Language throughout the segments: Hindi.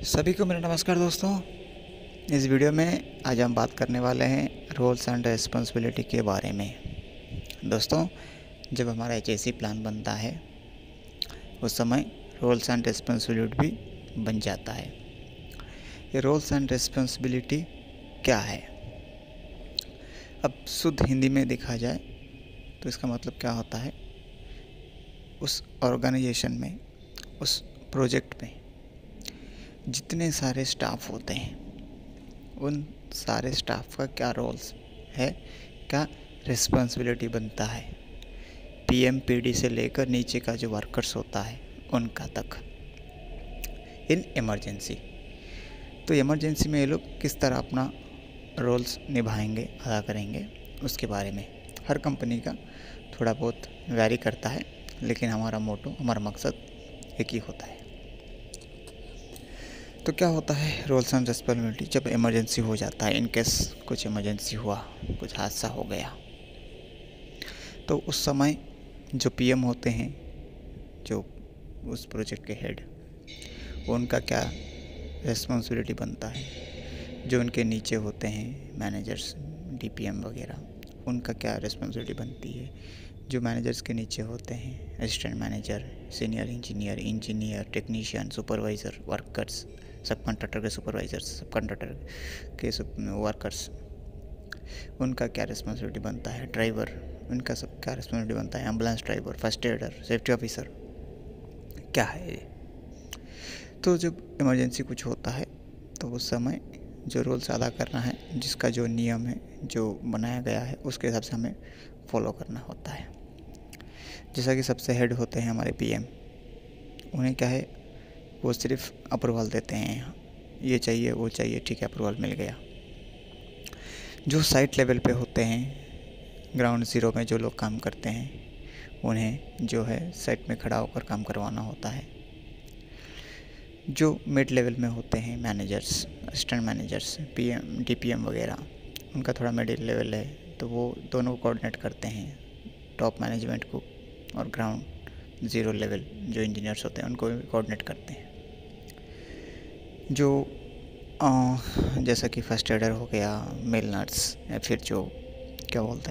सभी को मेरा नमस्कार दोस्तों। इस वीडियो में आज हम बात करने वाले हैं रोल्स एंड रिस्पॉन्सिबिलिटी के बारे में। दोस्तों, जब हमारा एचएससी प्लान बनता है उस समय रोल्स एंड रिस्पॉन्सिबिलिटी भी बन जाता है। ये रोल्स एंड रिस्पॉन्सिबिलिटी क्या है? अब शुद्ध हिंदी में देखा जाए तो इसका मतलब क्या होता है, उस ऑर्गेनाइजेशन में, उस प्रोजेक्ट में जितने सारे स्टाफ होते हैं उन सारे स्टाफ का क्या रोल्स है, क्या रिस्पॉन्सिबिलिटी बनता है, पीएम पीडी से लेकर नीचे का जो वर्कर्स होता है उनका तक, इन इमरजेंसी। तो इमरजेंसी में ये लोग किस तरह अपना रोल्स निभाएंगे, अदा करेंगे, उसके बारे में हर कंपनी का थोड़ा बहुत वैरी करता है, लेकिन हमारा मोटो, हमारा मकसद एक ही होता है। तो क्या होता है रोल्स एंड रिस्पॉन्सिबिलिटी? जब इमरजेंसी हो जाता है, इनकेस कुछ इमरजेंसी हुआ, कुछ हादसा हो गया, तो उस समय जो पीएम होते हैं, जो उस प्रोजेक्ट के हेड, उनका क्या रिस्पॉन्सिबिलिटी बनता है। जो उनके नीचे होते हैं मैनेजर्स, डीपीएम वगैरह, उनका क्या रिस्पॉन्सिबिलिटी बनती है। जो मैनेजर्स के नीचे होते हैं assistant manager, senior engineer, technician, supervisor, workers, sub contractor के सुपरवाइज़र्स, सब कॉन्ट्रैक्टर के वर्कर्स, उनका क्या रिस्पॉन्सिबिलिटी बनता है। ड्राइवर, उनका सब क्या रिस्पॉन्सिबिलिटी बनता है। Ambulance driver, first aider, safety officer, क्या है ये। तो जब इमरजेंसी कुछ होता है तो उस समय जो रोल्स अदा करना है, जिसका जो नियम है, जो बनाया गया है, उसके हिसाब से हमें फॉलो करना होता है। जैसा कि सबसे हेड होते हैं हमारे पीएम, उन्हें क्या है, वो सिर्फ अप्रूवल देते हैं, ये चाहिए वो चाहिए, ठीक है, अप्रूवल मिल गया। जो साइट लेवल पे होते हैं, ग्राउंड ज़ीरो में जो लोग काम करते हैं, उन्हें जो है साइट में खड़ा होकर काम करवाना होता है। जो मिड लेवल में होते हैं managers, assistant managers, PM, DPM वगैरह, उनका थोड़ा मिडिल लेवल है, तो वो दोनों कोऑर्डिनेट करते हैं, टॉप मैनेजमेंट को और ग्राउंड ज़ीरो लेवल जो इंजीनियर्स होते हैं उनको भी कोऑर्डिनेट करते हैं। जो जैसा कि फर्स्ट एडर हो गया, मेल नर्स, या फिर जो क्या बोलते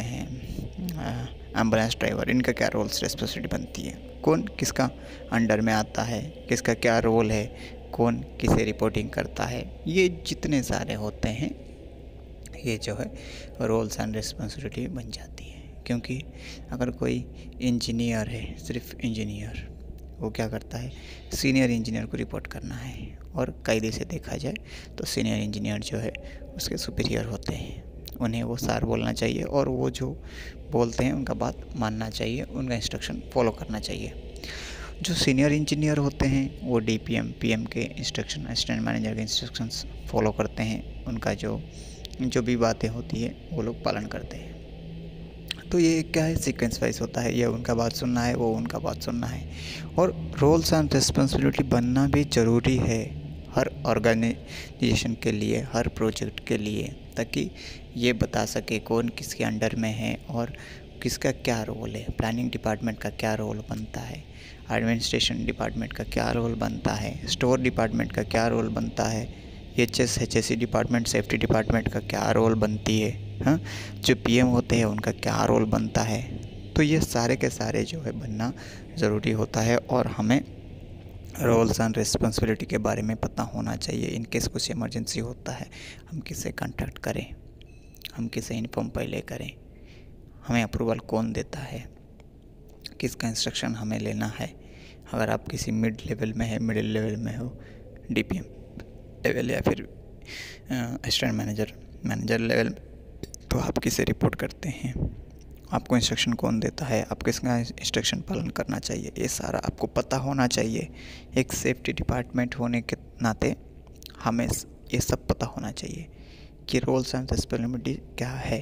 हैं एम्बुलेंस ड्राइवर, इनका क्या रोल्स रिस्पॉन्सिबिलिटी बनती है, कौन किसका अंडर में आता है, किसका क्या रोल है, कौन किसे रिपोर्टिंग करता है, ये जितने सारे होते हैं, ये जो है रोल्स एंड रिस्पॉन्सिबिलिटी बन जाती है। क्योंकि अगर कोई इंजीनियर है, सिर्फ इंजीनियर, वो क्या करता है, सीनियर इंजीनियर को रिपोर्ट करना है, और कायदे से देखा जाए तो सीनियर इंजीनियर जो है उसके सुपीरियर होते हैं, उन्हें वो सर बोलना चाहिए, और वो जो बोलते हैं उनका बात मानना चाहिए, उनका इंस्ट्रक्शन फॉलो करना चाहिए। जो सीनियर इंजीनियर होते हैं वो डीपीएम, पीएम के इंस्ट्रक्शन, असिस्टेंट मैनेजर के इंस्ट्रक्शंस फॉलो करते हैं, उनका जो भी बातें होती है वो लोग पालन करते हैं। तो ये क्या है, सीक्वेंस वाइज होता है, ये उनका बात सुनना है, वो उनका बात सुनना है। और रोल्स एंड रिस्पॉन्सिबिलिटी बनना भी ज़रूरी है हर ऑर्गेनाइजेशन के लिए, हर प्रोजेक्ट के लिए, ताकि ये बता सके कौन किसके अंडर में है और किसका क्या रोल है। प्लानिंग डिपार्टमेंट का क्या रोल बनता है, एडमिनिस्ट्रेशन डिपार्टमेंट का क्या रोल बनता है, स्टोर डिपार्टमेंट का क्या रोल बनता है, एचएससी डिपार्टमेंट, सेफ्टी डिपार्टमेंट का क्या रोल बनती है, हाँ, जो पीएम होते हैं उनका क्या रोल बनता है। तो ये सारे के सारे जो है बनना ज़रूरी होता है, और हमें रोल्स एंड रिस्पॉन्सिबिलिटी के बारे में पता होना चाहिए। इन केस कुछ इमरजेंसी होता है, हम किससे कांटेक्ट करें, हम किसे इन्फॉर्म पहले करें, हमें अप्रूवल कौन देता है, किसका इंस्ट्रक्शन हमें लेना है। अगर आप किसी मिड लेवल में है, मिडिल लेवल में हो, डीपीएम लेवल या फिर असिस्टेंट मैनेजर लेवल, तो आप किसे रिपोर्ट करते हैं, आपको इंस्ट्रक्शन कौन देता है, आप किसका इंस्ट्रक्शन पालन करना चाहिए, ये सारा आपको पता होना चाहिए। एक सेफ्टी डिपार्टमेंट होने के नाते हमें ये सब पता होना चाहिए कि रोल्स एंड रिस्पॉन्सिबिलिटी क्या है।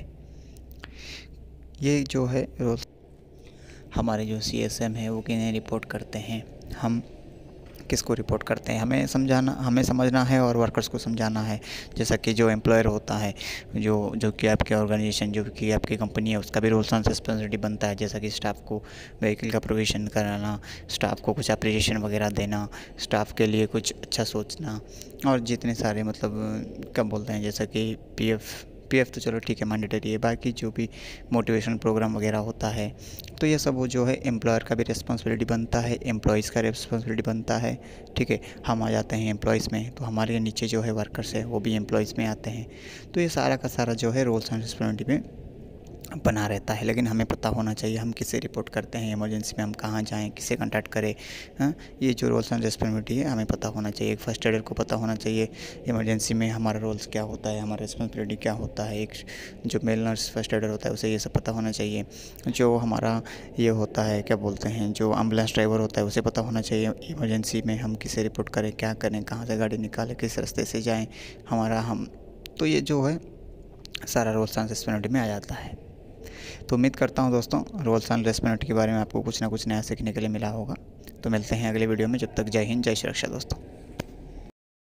ये जो है रोल्स, हमारे जो सीएसएम है वो किन्हें रिपोर्ट करते हैं, हम किसको रिपोर्ट करते हैं, हमें समझना है और वर्कर्स को समझाना है। जैसा कि जो एम्प्लॉयर होता है, जो कि आपके ऑर्गेनाइजेशन, जो कि आपकी कंपनी है, उसका भी रोल्स एंड रिस्पॉन्सिबिलिटी बनता है। जैसा कि स्टाफ को व्हीकल का प्रोविज़न कराना, स्टाफ को कुछ अप्रिसिएशन वगैरह देना, स्टाफ के लिए कुछ अच्छा सोचना, और जितने सारे मतलब क्या बोलते हैं, जैसा कि पीएफ तो चलो ठीक है, मैंडेटरी है। बाकी जो भी मोटिवेशन प्रोग्राम वगैरह होता है, तो ये सब वो जो है एम्प्लॉयर का भी रिस्पॉन्सिबिलिटी बनता है, एम्प्लॉयज़ का रिस्पॉन्सिबिलिटी बनता है। ठीक है, हम आ जाते हैं एम्प्लॉयज़ में, तो हमारे नीचे जो है वर्कर्स है वो भी एम्प्लॉयज़ में आते हैं। तो ये सारा का सारा जो है रोल्स एंड रिस्पॉन्सिबिलिटी में बना रहता है। लेकिन हमें पता होना चाहिए हम किसे रिपोर्ट करते हैं, इमरजेंसी में हम कहाँ जाएँ, किसे कॉन्टैक्ट करें। हाँ, ये जो रोल्स एंड रिस्पॉन्सिबिलिटी है हमें पता होना चाहिए। एक फर्स्ट एडर को पता होना चाहिए इमरजेंसी में हमारा रोल्स क्या होता है, हमारा रिस्पॉन्सिबिलिटी क्या होता है। एक जो मेल नर्स फर्स्ट एडर होता है उसे ये सब पता होना चाहिए। जो हमारा ये होता है, क्या बोलते हैं, जो एम्बुलेंस ड्राइवर होता है उसे पता होना चाहिए इमरजेंसी में हम किसे रिपोर्ट करें, क्या करें, कहाँ से गाड़ी निकालें, किस रास्ते से जाएँ तो ये जो है सारा रोल्स एंड रिस्पॉन्सिबिलिटी में आ जाता है। तो उम्मीद करता हूँ दोस्तों रोल्स एंड रिस्पॉन्सिबिलिटी के बारे में आपको कुछ ना कुछ नया सीखने के लिए मिला होगा। तो मिलते हैं अगले वीडियो में, जब तक जय हिंद, जय श्री रक्षा दोस्तों।